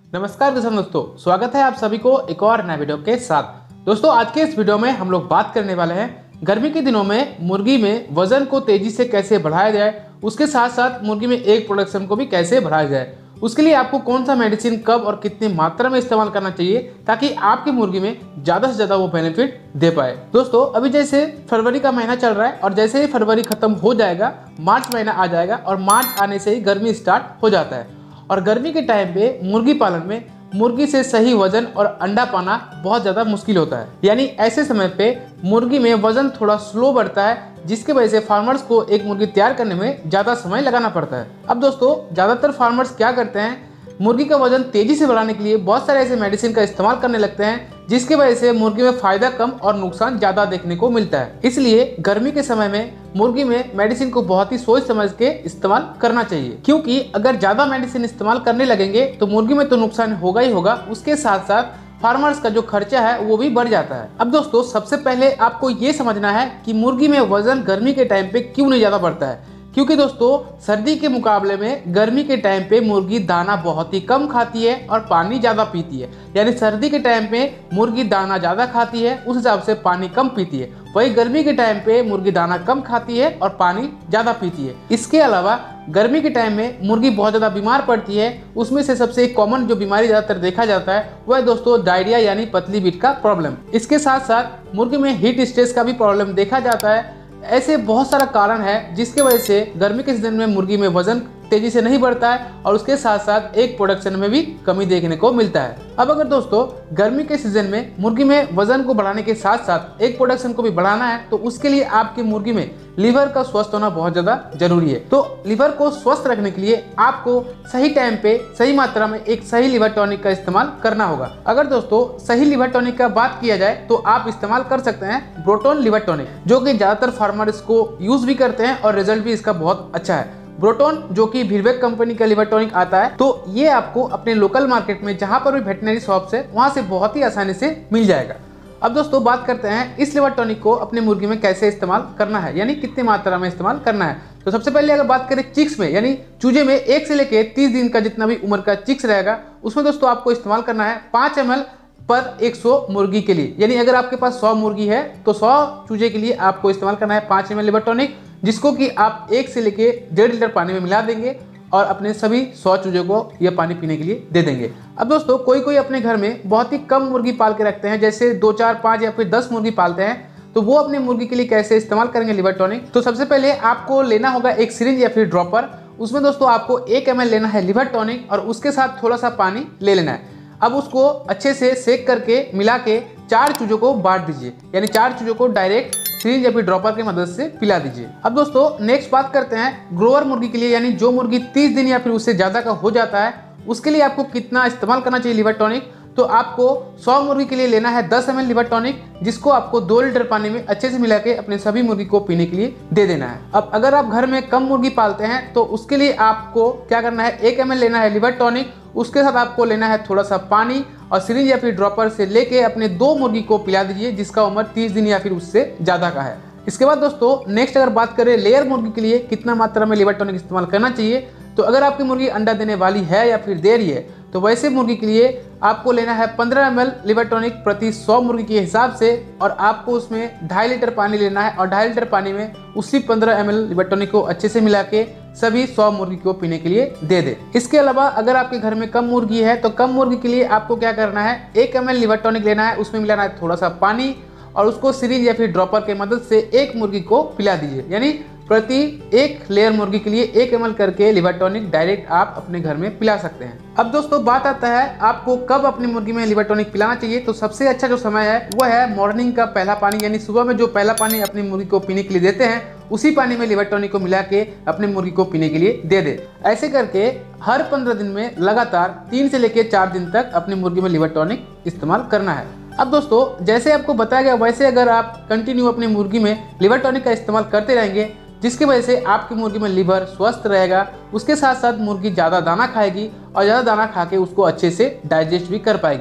नमस्कार किसान दोस्तों, स्वागत है आप सभी को एक और नए वीडियो के साथ। दोस्तों आज के इस वीडियो में हम लोग बात करने वाले हैं गर्मी के दिनों में मुर्गी में वजन को तेजी से कैसे बढ़ाया जाए, उसके साथ साथ मुर्गी में एग प्रोडक्शन को भी कैसे बढ़ाया जाए। उसके लिए आपको कौन सा मेडिसिन कब और कितनी मात्रा में इस्तेमाल करना चाहिए ताकि आपकी मुर्गी में ज़्यादा से ज़्यादा वो बेनिफिट दे पाए। दोस्तों अभी जैसे फरवरी का महीना चल रहा है और जैसे ही फरवरी खत्म हो जाएगा मार्च महीना आ जाएगा और मार्च आने से ही गर्मी स्टार्ट हो जाता है। और गर्मी के टाइम पे मुर्गी पालन में मुर्गी से सही वजन और अंडा पाना बहुत ज़्यादा मुश्किल होता है। यानी ऐसे समय पे मुर्गी में वजन थोड़ा स्लो बढ़ता है, जिसकी वजह से फार्मर्स को एक मुर्गी तैयार करने में ज़्यादा समय लगाना पड़ता है। अब दोस्तों ज़्यादातर फार्मर्स क्या करते हैं, मुर्गी का वजन तेजी से बढ़ाने के लिए बहुत सारे ऐसे मेडिसिन का इस्तेमाल करने लगते हैं, जिसकी वजह से मुर्गी में फायदा कम और नुकसान ज़्यादा देखने को मिलता है। इसलिए गर्मी के समय में मुर्गी में मेडिसिन को बहुत ही सोच समझ के इस्तेमाल करना चाहिए, क्योंकि अगर ज़्यादा मेडिसिन इस्तेमाल करने लगेंगे तो मुर्गी में तो नुकसान होगा ही होगा, उसके साथ साथ फार्मर्स का जो खर्चा है वो भी बढ़ जाता है। अब दोस्तों सबसे पहले आपको ये समझना है कि मुर्गी में वजन गर्मी के टाइम पे क्यों नहीं ज़्यादा बढ़ता है। क्योंकि दोस्तों सर्दी के मुकाबले में गर्मी के टाइम पे मुर्गी दाना बहुत ही कम खाती है और पानी ज़्यादा पीती है। यानी सर्दी के टाइम पे मुर्गी दाना ज़्यादा खाती है, उस हिसाब से पानी कम पीती है। वही गर्मी के टाइम पे मुर्गी दाना कम खाती है और पानी ज़्यादा पीती है। इसके अलावा गर्मी के टाइम में मुर्गी बहुत ज़्यादा बीमार पड़ती है। उसमें से सबसे कॉमन जो बीमारी ज़्यादातर देखा जाता है वह है दोस्तों डायरिया यानी पतली बीट का प्रॉब्लम। इसके साथ साथ मुर्गी में हीट स्ट्रेस का भी प्रॉब्लम देखा जाता है। ऐसे बहुत सारा कारण है जिसके वजह से गर्मी के सीजन में मुर्गी में वजन तेजी से नहीं बढ़ता है और उसके साथ साथ एग प्रोडक्शन में भी कमी देखने को मिलता है। अब अगर दोस्तों गर्मी के सीजन में मुर्गी में वजन को बढ़ाने के साथ साथ एग प्रोडक्शन को भी बढ़ाना है तो उसके लिए आपकी मुर्गी में लीवर का स्वस्थ होना बहुत ज़्यादा जरूरी है। तो लीवर को स्वस्थ रखने के लिए आपको सही टाइम पे सही मात्रा में एक सही लीवर टॉनिक का इस्तेमाल करना होगा। अगर दोस्तों सही लीवर टॉनिक का बात किया जाए तो आप इस्तेमाल कर सकते हैं ब्रोटोन लीवर टॉनिक, जो कि ज़्यादातर फार्मर इसको यूज़ भी करते हैं और रिजल्ट भी इसका बहुत अच्छा है। ब्रोटोन जो कि वीरवेक कंपनी का लीवर टॉनिक आता है, तो ये आपको अपने लोकल मार्केट में जहां पर भी वेटनरी शॉप्स है वहां से बहुत ही आसानी से मिल जाएगा। अब दोस्तों बात करते हैं इस लीवर टॉनिक को अपनी मुर्गी में कैसे इस्तेमाल करना है, यानी कितनी मात्रा में इस्तेमाल करना है। तो सबसे पहले अगर बात करें चिक्स में, यानी चूजे में 1 से लेकर 30 दिन का जितना भी उम्र का चिक्स रहेगा उसमें दोस्तों आपको इस्तेमाल करना है 5 ml पर 100 मुर्गी के लिए। यानी अगर आपके पास 100 मुर्गी है तो 100 चूजे के लिए आपको इस्तेमाल करना है 5 ml लीवर टॉनिक, जिसको कि आप 1 से लेके 1.5 लीटर पानी में मिला देंगे और अपने सभी 100 चूजों को यह पानी पीने के लिए दे देंगे। अब दोस्तों कोई अपने घर में बहुत ही कम मुर्गी पाल के रखते हैं, जैसे 2, 4, 5 या फिर 10 मुर्गी पालते हैं, तो वो अपनी मुर्गी के लिए कैसे इस्तेमाल करेंगे लीवर टॉनिक। तो सबसे पहले आपको लेना होगा एक सिरिंज या फिर ड्रॉपर। उसमें दोस्तों आपको 1 ml लेना है लीवर टॉनिक और उसके साथ थोड़ा सा पानी ले लेना है। अब उसको अच्छे से सेक करके मिला के 4 चूजों को बांट दीजिए, यानी 4 चूजों को डायरेक्ट सिरिंज या फिर ड्रॉपर की मदद से पिला दीजिए। अब दोस्तों नेक्स्ट बात करते हैं ग्रोअर मुर्गी के लिए, यानी जो मुर्गी 30 दिन या फिर उससे ज़्यादा का हो जाता है, उसके लिए आपको कितना इस्तेमाल करना चाहिए लीवर टॉनिक। तो आपको 100 मुर्गी के लिए लेना है 10 ml लीवर टॉनिक, जिसको आपको 2 लीटर पानी में अच्छे से मिला के अपने सभी मुर्गी को पीने के लिए दे देना है। अब अगर आप घर में कम मुर्गी पालते हैं तो उसके लिए आपको क्या करना है, 1 ml लेना है लीवर टॉनिक, उसके साथ आपको लेना है थोड़ा सा पानी और सिरिंज या फिर ड्रॉपर से लेके अपने 2 मुर्गी को पिला दीजिए जिसका उम्र 30 दिन या फिर उससे ज़्यादा का है। इसके बाद दोस्तों नेक्स्ट अगर बात करें लेयर मुर्गी के लिए कितना मात्रा में लीवर टॉनिक इस्तेमाल करना चाहिए, तो अगर आपकी मुर्गी अंडा देने वाली है या फिर दे रही है तो वैसे मुर्गी के लिए आपको लेना है 15 ml लीवर टॉनिक प्रति 100 मुर्गी के हिसाब से, और आपको उसमें 2.5 लीटर पानी लेना है और 2.5 लीटर पानी में उसी 15 ml लीवर टॉनिक को अच्छे से मिला के सभी 100 मुर्गी को पीने के लिए दे दे। इसके अलावा अगर आपके घर में कम मुर्गी है तो कम मुर्गी के लिए आपको क्या करना है, 1 ml लीवर टॉनिक लेना है, उसमें मिलाना है थोड़ा सा पानी और उसको सिरिंज या फिर ड्रॉपर के मदद से 1 मुर्गी को पिला दीजिए। यानी प्रति 1 लेयर मुर्गी के लिए 1 ml करके लीवर टॉनिक डायरेक्ट आप अपने घर में पिला सकते हैं। अब दोस्तों बात आता है आपको कब अपनी मुर्गी में लीवर टॉनिक पिलाना चाहिए। तो सबसे अच्छा जो समय है वह है मॉर्निंग का पहला पानी, यानी सुबह में जो पहला पानी अपनी मुर्गी को पीने के लिए देते हैं उसी पानी में लीवर टॉनिक को मिला के अपनी मुर्गी को पीने के लिए दे दे। ऐसे करके हर 15 दिन में लगातार 3 से लेकर 4 दिन तक अपनी मुर्गी में लीवर टॉनिक इस्तेमाल करना है। अब दोस्तों जैसे आपको बताया गया वैसे अगर आप कंटिन्यू अपनी मुर्गी में लीवर टॉनिक का इस्तेमाल करते रहेंगे, जिसकी वजह से आपकी मुर्गी में लीवर स्वस्थ रहेगा, उसके साथ साथ मुर्गी ज़्यादा दाना खाएगी और ज़्यादा दाना खा के उसको अच्छे से डाइजेस्ट भी कर पाएगी।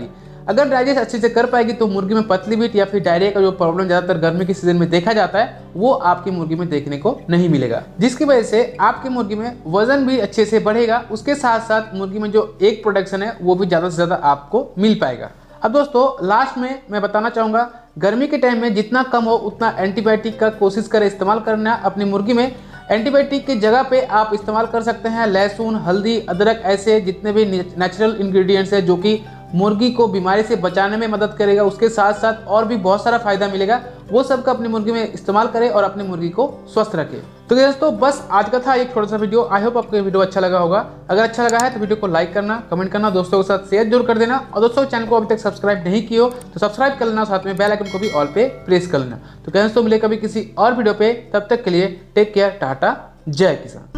अगर डाइजेस्ट अच्छे से कर पाएगी तो मुर्गी में पतली बीट या फिर डायरिया का जो प्रॉब्लम ज़्यादातर गर्मी के सीजन में देखा जाता है वो आपकी मुर्गी में देखने को नहीं मिलेगा, जिसकी वजह से आपकी मुर्गी में वजन भी अच्छे से बढ़ेगा। उसके साथ साथ मुर्गी में जो एग प्रोडक्शन है वो भी ज़्यादा से ज़्यादा आपको मिल पाएगा। अब दोस्तों लास्ट में मैं बताना चाहूँगा, गर्मी के टाइम में जितना कम हो उतना एंटीबायोटिक का कोशिश करें इस्तेमाल करना अपनी मुर्गी में। एंटीबायोटिक की जगह पे आप इस्तेमाल कर सकते हैं लहसुन, हल्दी, अदरक, ऐसे जितने भी नेचुरल इंग्रेडिएंट्स है जो कि मुर्गी को बीमारी से बचाने में मदद करेगा। उसके साथ साथ और भी बहुत सारा फायदा मिलेगा, वो सब का अपनी मुर्गी में इस्तेमाल करें और अपनी मुर्गी को स्वस्थ रखें। तो दोस्तों बस आज का था एक छोटा सा वीडियो। आई होप आपको ये वीडियो अच्छा लगा होगा। अगर अच्छा लगा है तो वीडियो को लाइक करना, कमेंट करना, दोस्तों के साथ शेयर जरूर कर देना। और दोस्तों चैनल को अभी तक सब्सक्राइब नहीं किया हो तो सब्सक्राइब कर लेना, साथ में बेल आइकन को भी ऑल पे प्रेस कर लेना। तो दोस्तों मिले कभी किसी और वीडियो पे, तब तक के लिए टेक केयर, टाटा, जय किसान।